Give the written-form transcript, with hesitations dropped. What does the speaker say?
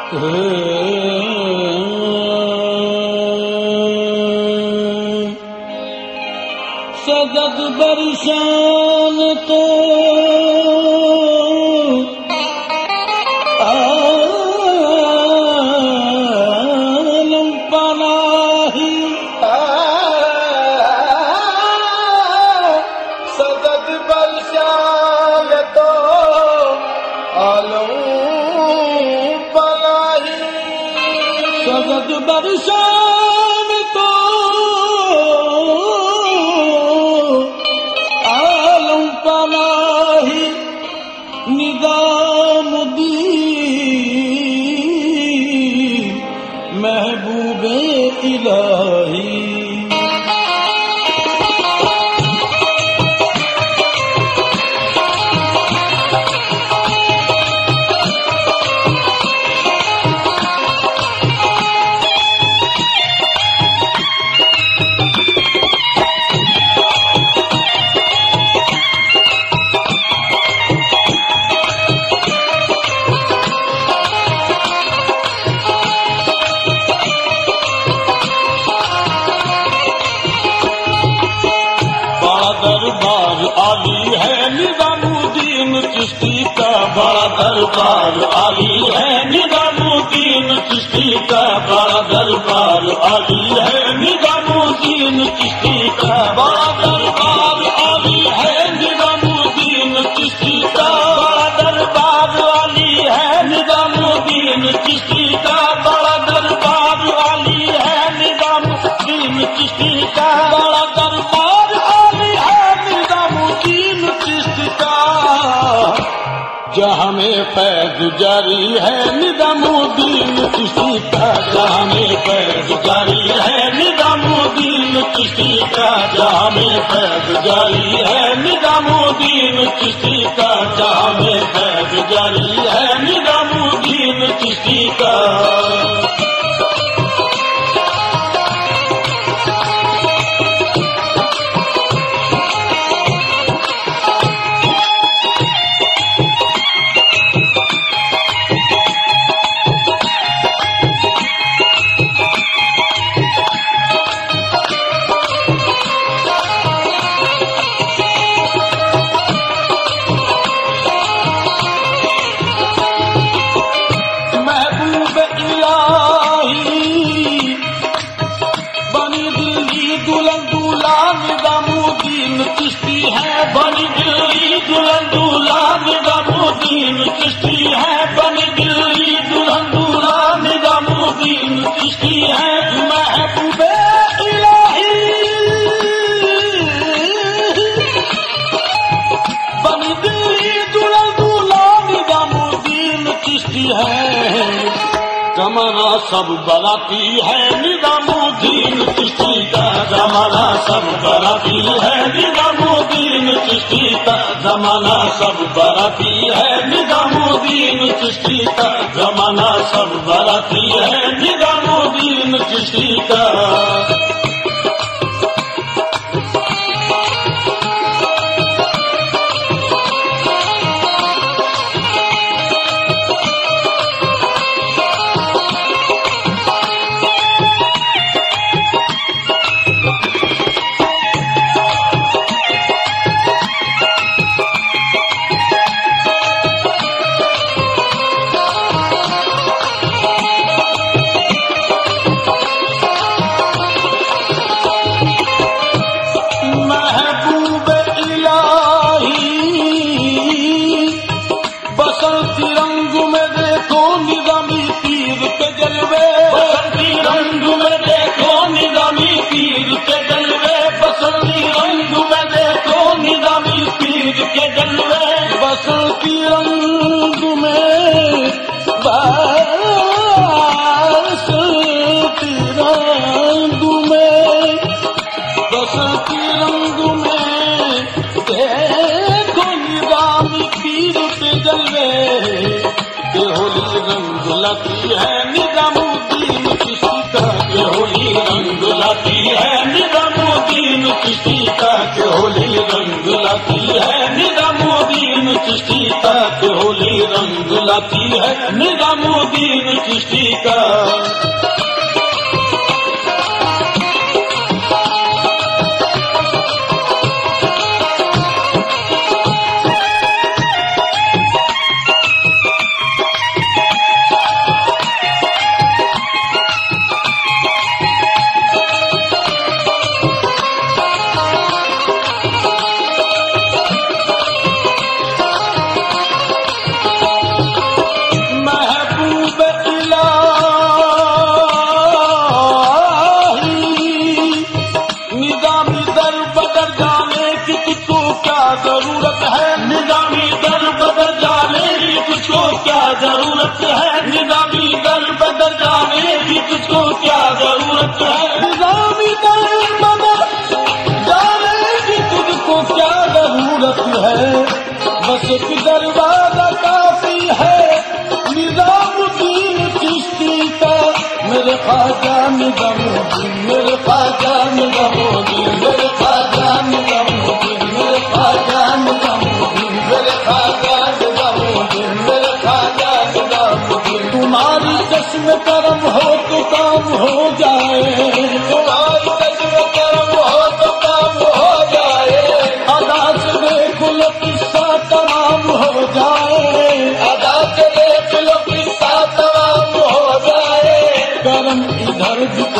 सदद बरसान तो आलम पनाही सदद बरसान तो आलम पनाही सदद बरसान तो पनाही निज़ामुद्दीन महबूबे इलाही दरबार आली है निज़ामुद्दीन चिश्ती का बड़ा दरबार आली है निज़ामुद्दीन चिश्ती का बड़ा दरबार आली है निज़ामुद्दीन चिश्ती का बड़ा दरबार आली है निज़ामुद्दीन चिश्ती का बड़ा दरबार आली है निज़ामुद्दीन चिश्ती का बड़ा दरबार आली है निज़ामुद्दीन चिश्ती का बड़ा दरबार जहाँ में फैज़ जारी है निज़ामुद्दीन चिश्ती का जहाँ में फैज़ जारी है निज़ामुद्दीन चिश्ती का जहाँ में फैज़ जारी है निज़ामुद्दीन चिश्ती का जहाँ में फैज़ जारी है निज़ामुद्दीन चिश्ती का निज़ामुद्दीन चिश्ती है बनी दिल्ली दुल्हन दूल्हा निज़ामुद्दीन चिश्ती है बनी दिल्ली दुल्हन दूल्हा निज़ामुद्दीन चिश्ती है महबूबे इलाही बनी दिल्ली दुल्हन दूल्हा निज़ामुद्दीन चिश्ती है जमाना सब बराती है निज़ामुद्दीन चिश्ती का जमाना सब बराती है निज़ामुद्दीन चिश्ती का जमाना सब बराती है निज़ामुद्दीन चिश्ती का जमाना सब बराती है निज़ामुद्दीन चिश्ती का बसंती रंग में देखो निज़ामी पीर के जलवे बसंती रंग में देखो निज़ामी पीर के जलवे बसंती रंग में देखो निज़ामी पीर के जलवे बसंती रंग में बसंती रंग में बसंती रंग में देखो निज़ामी पीर के जलवे के होली रंग लाती है निज़ामुद्दीन चिश्ती का के होली रंग लाती है निज़ामुद्दीन चिश्ती का के होली रंग लाती है निज़ामुद्दीन चिश्ती का के होली रंग लाती है निजामुद्दीन चिश्ती का। जरूरत है निजामी दर बदल जाने की तुझको क्या जरूरत है, निजामी दर बदल जाने की तुझको क्या जरूरत है, निजामी दर बदल जाने की तुझको क्या जरूरत है। बस एक दरवाजा काफी है निजामुद्दीन चिश्ती का। मेरे ख्वाजा निजामुद्दीन, मेरे ख्वाजा निजामुद्दीन, मेरे ख्वाजा निजामुद्दीन, मेरे ख्वाजा निजामुद्दीन, मेरे ख्वाजा निजामुद्दीन, मेरे ख्वाजा निजामुद्दीन। तुम्हारी चश्म करम हो तो काम हो जाए, तुम्हारी चश्म करम हो तो काम हो जाए। अदा से देख लो किस्सा तमाम हो जाए, अदा से देख लो किस्सा तमाम हो जाए। करम इधर भी